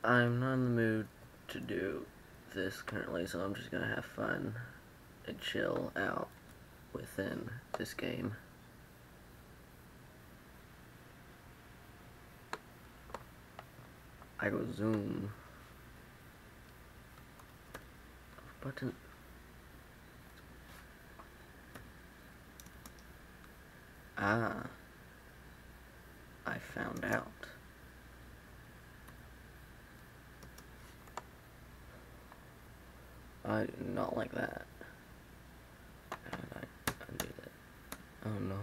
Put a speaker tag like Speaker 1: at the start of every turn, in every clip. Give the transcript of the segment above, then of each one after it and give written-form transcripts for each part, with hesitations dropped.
Speaker 1: I'm not in the mood to do this currently, so I'm just gonna have fun and chill out within this game. I go zoom. Button. Ah. I found out. I do not like that. How did I undo that? Oh no.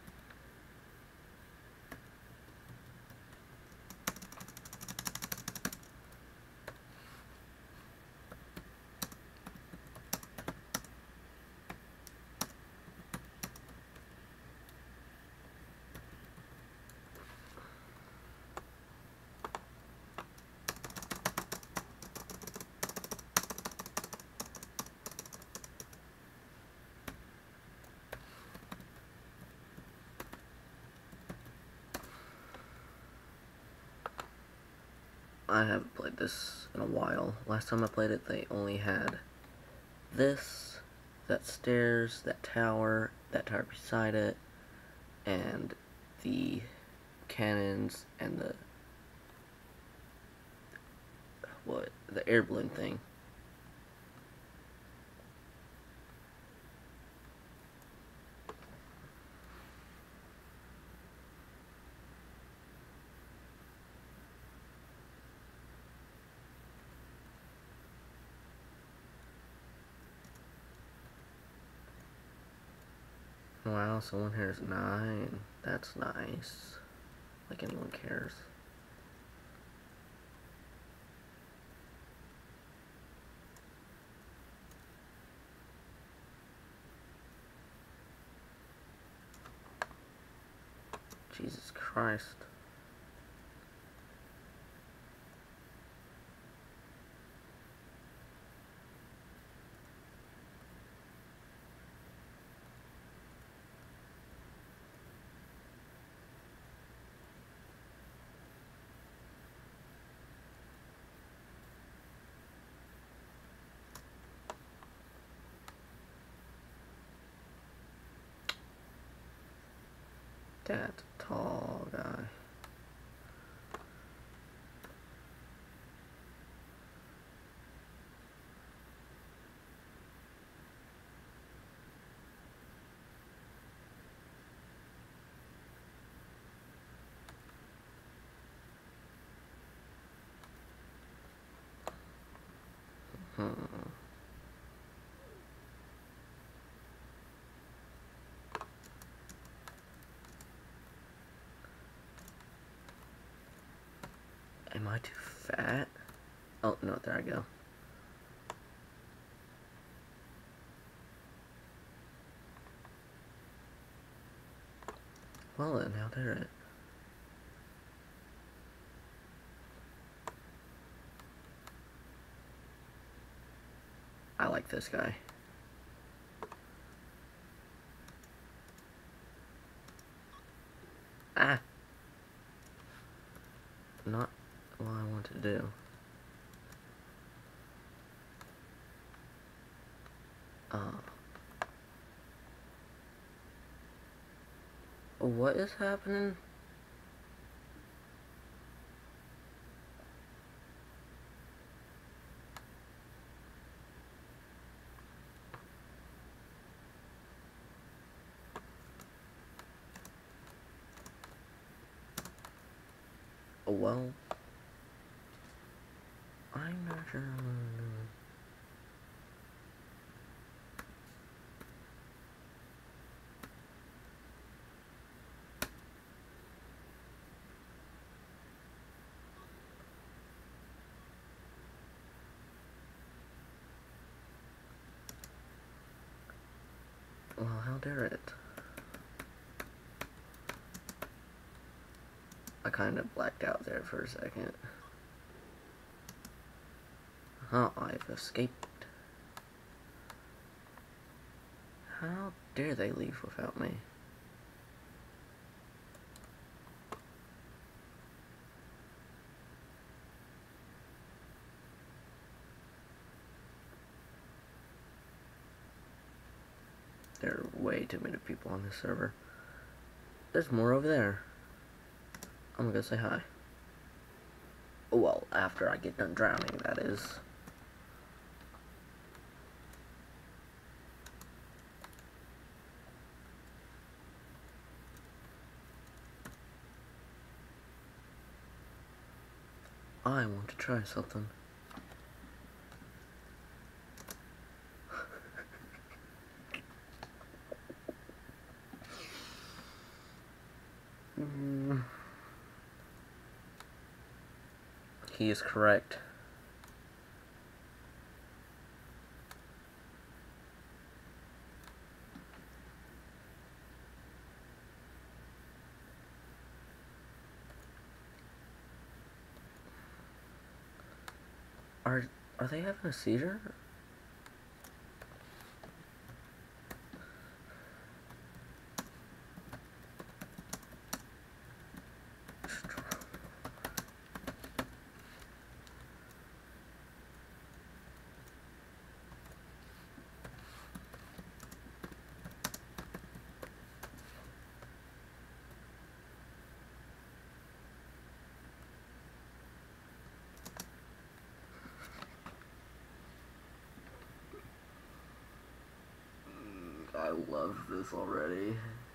Speaker 1: I haven't played this in a while. Last time I played it, they only had this, that stairs, that tower beside it, and the cannons and the air balloon thing. Wow, someone here is 9. That's nice. Like anyone cares. Jesus Christ. That tall guy. Am I too fat? Oh, no, there I go. Well then, how dare it? I like this guy. Ah! Not what I want to do. What is happening? Well, I'm not sure. Well, how dare it? I kind of blacked out there for a second. Oh, I've escaped. How dare they leave without me? There are way too many people on this server. There's more over there. I'm gonna go say hi. Well, after I get done drowning, that is. I want to try something. He is correct. Are they having a seizure? I love this already.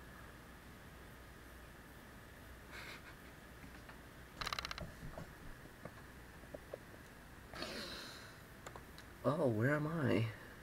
Speaker 1: Oh, where am I?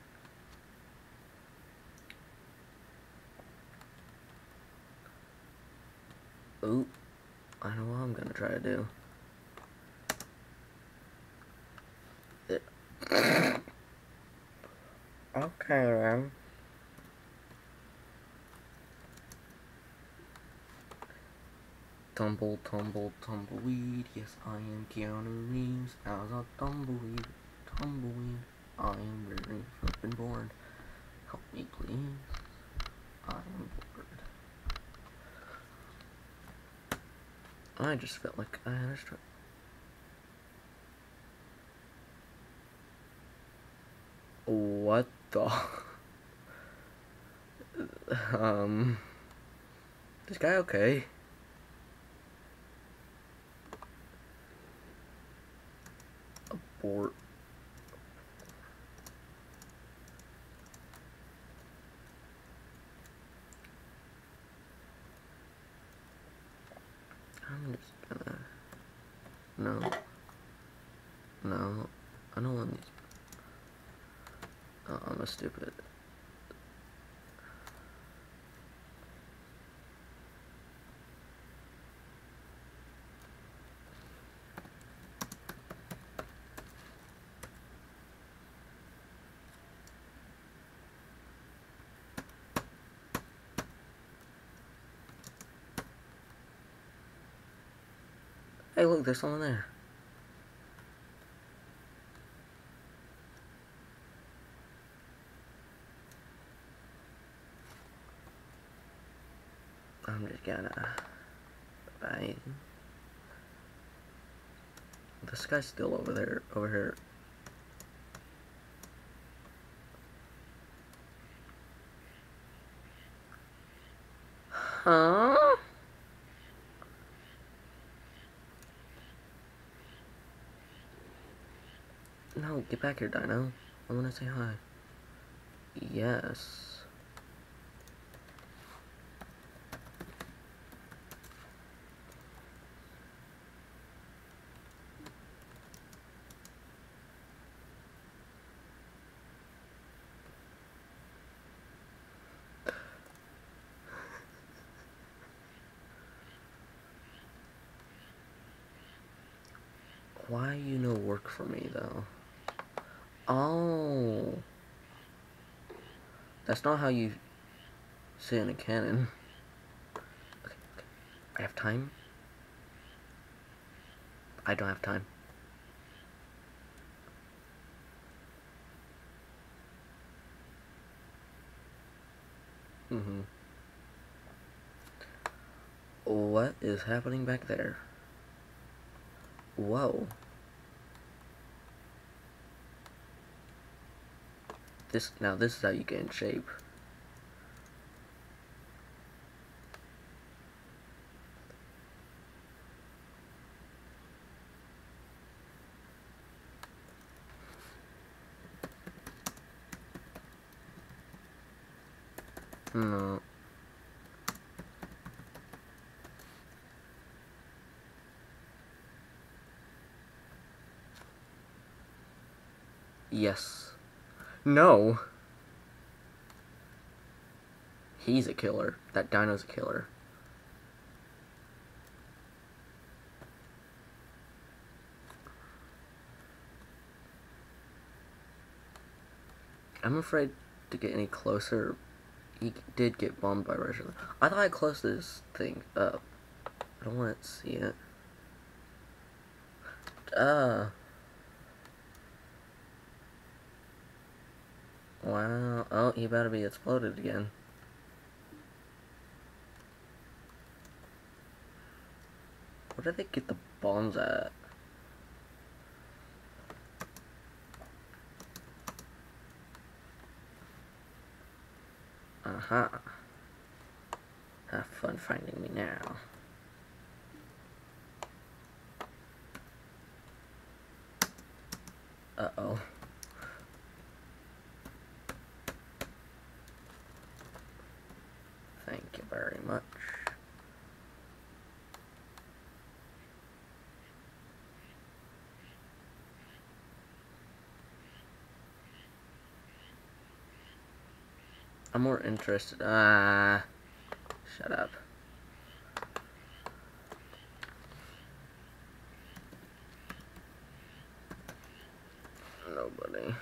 Speaker 1: Oh, I know what I'm gonna try to do. Okay, then. Tumble, tumble, tumbleweed. Yes, I am Keanu Reeves. As a tumbleweed, tumbleweed. I am very flippin' bored. Help me, please. I am bored. I just felt like I had a stroke. What the? This guy okay? Abort. I'm just gonna. No. No. I don't want these. Oh, I'm a stupid. Hey, look, there's someone there. I'm just gonna. Bye. This guy's still over there. Over here. Huh? No, get back here, Dino. I wanna say hi. Yes. Why you no work for me though? Oh, that's not how you sit in a cannon. Okay, okay. I have time. I don't have time. What is happening back there? Whoa. This is how you get in shape. No. Yes. No. He's a killer. That dino's a killer. I'm afraid to get any closer. He did get bombed by Russia. I thought I closed this thing up. I don't want to see it. Wow. Oh, he better be exploded again. Where did they get the bombs at? Uh-huh. Have fun finding me now. Uh-oh. Thank you very much. I'm more interested. Shut up. Nobody.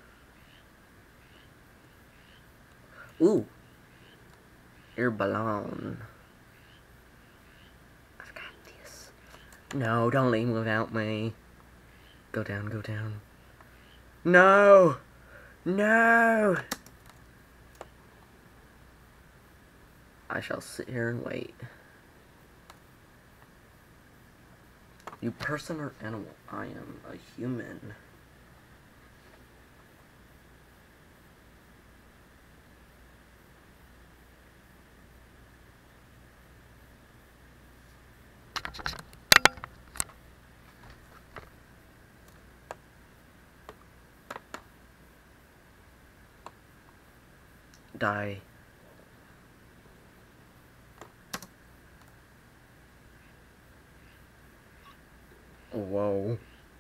Speaker 1: Ooh. Your balloon. I've got this. No, don't leave without me. Go down, go down. No! No! I shall sit here and wait. You person or animal? I am a human. Die. Whoa.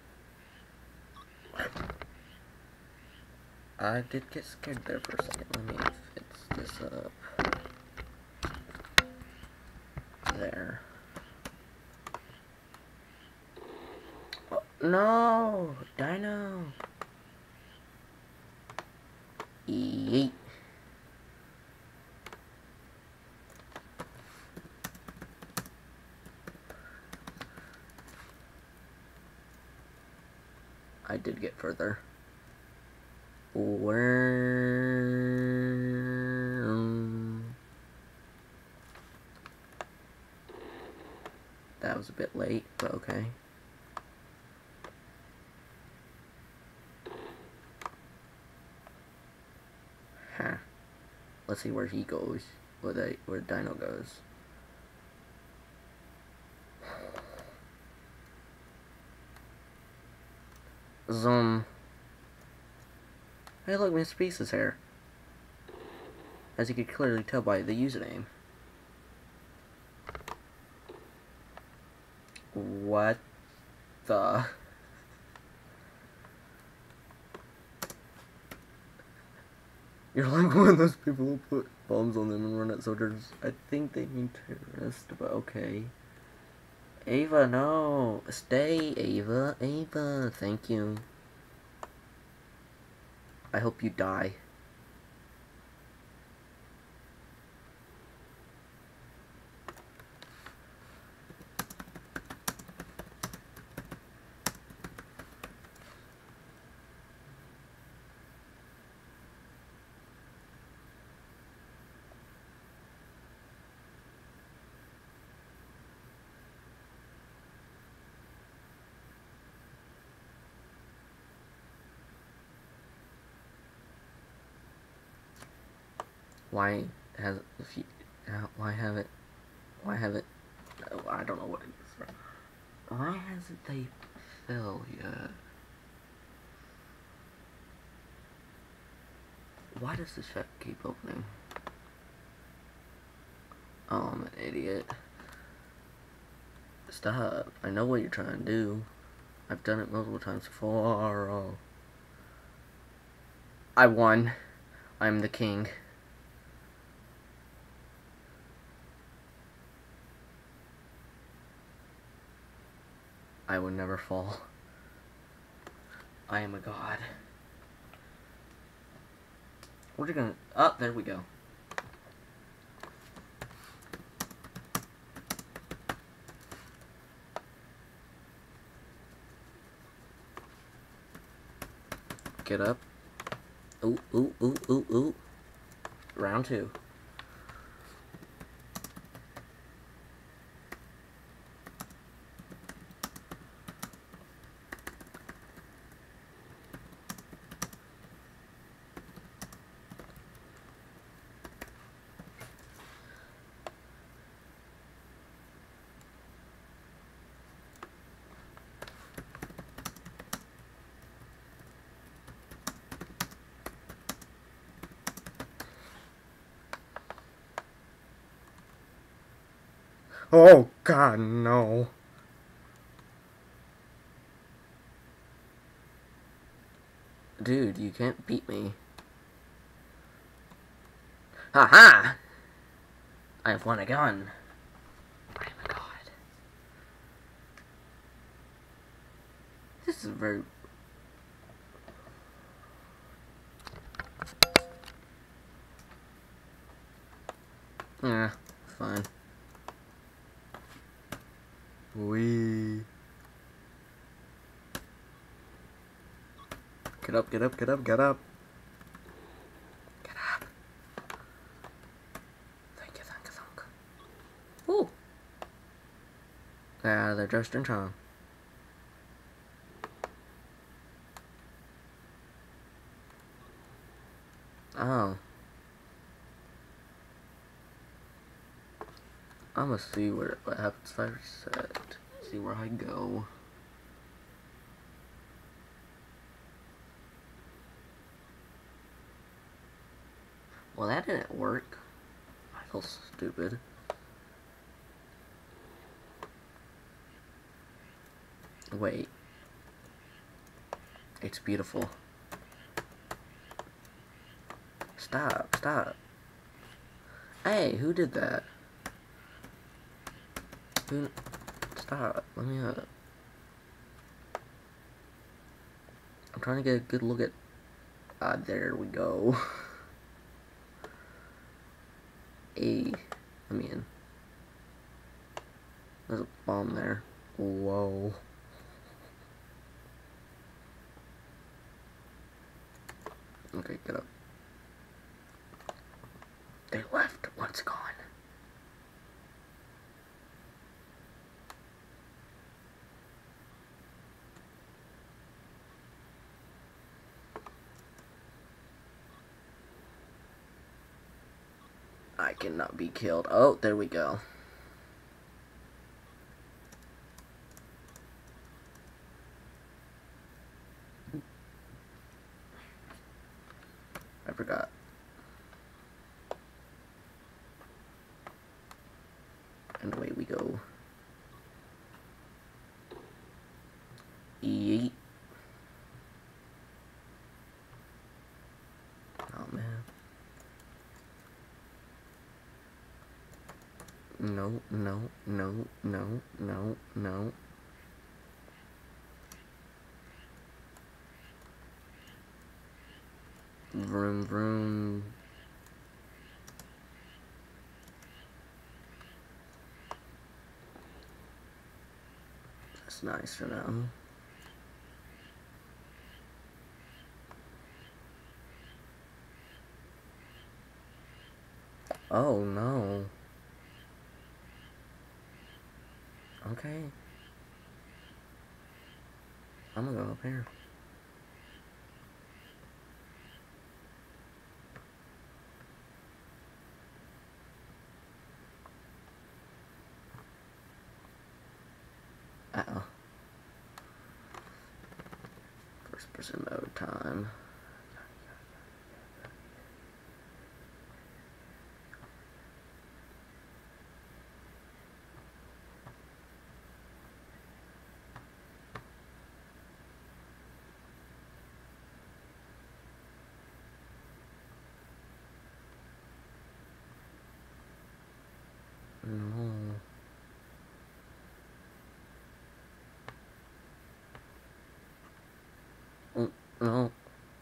Speaker 1: I did get scared there for a second. Let me fix this up. There. Oh, no! Dino! Yeet. I did get further. That was a bit late, but okay. Huh. Let's see where he goes. Where Dino goes. Zoom. Hey look, Mr. Beast is here. As you can clearly tell by the username. What the? You're like one of those people who put bombs on them and run at soldiers. I think they mean terrorists, but okay. Ava, no. Stay, Ava. Ava, thank you. I hope you die. Why has if you why have it oh, I don't know what it is. Why hasn't they fell yet? Why does this check keep opening? Oh, I'm an idiot. Stop. I know what you're trying to do. I've done it multiple times before. Oh. I won. I'm the king. I would never fall. I am a god. We're gonna... Oh, there we go. Get up. Ooh, ooh, ooh, ooh, ooh. Round 2. Oh, God, no. Dude, you can't beat me. Ha ha! I have won a gun. I am a god. This is very... Yeah, fine. Wee. Get up, get up, get up, get up. Get up. Thank you, thank you, thank you. Ooh. Yeah, they're just in time. Oh. I'm gonna see what happens if I reset. See where I go. Well, that didn't work. I feel stupid. Wait. It's beautiful. Stop, stop. Hey, who did that? Who... Stop, let me I'm trying to get a good look at... there we go. Hey, I'm in. There's a bomb there. Whoa. Okay, get up. They left. One's gone. I cannot be killed. Oh, there we go. I forgot. And away we go. Yeet. Oh, man. No, no, no, no, no, no. Vroom, vroom. That's nice for now. Oh, no. Okay. I'm gonna go up here. Uh-oh. First person mode time. No.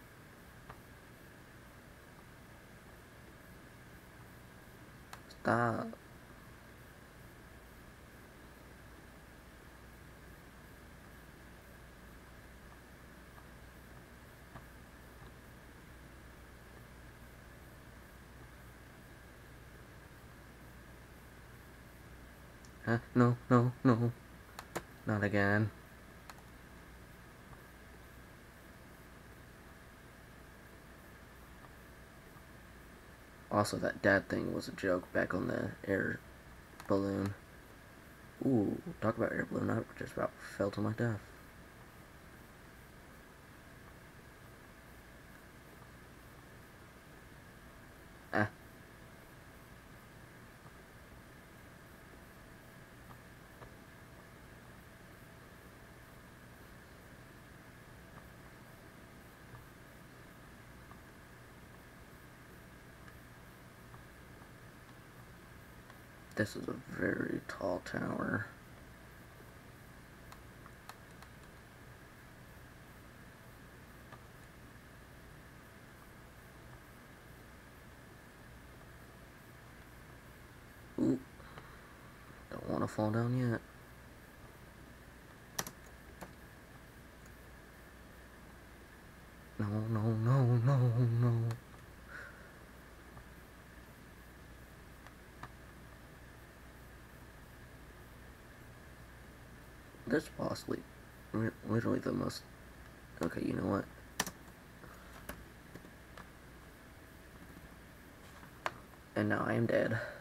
Speaker 1: Stop. No, no, no. Not again. Also, that dad thing was a joke back on the air balloon. Ooh, talk about air balloon. I just about fell to my death. Ah. This is a very tall tower. Ooh. Don't want to fall down yet. No, no, no, no, no. This possibly, literally the most. Okay, you know what? And now I am dead.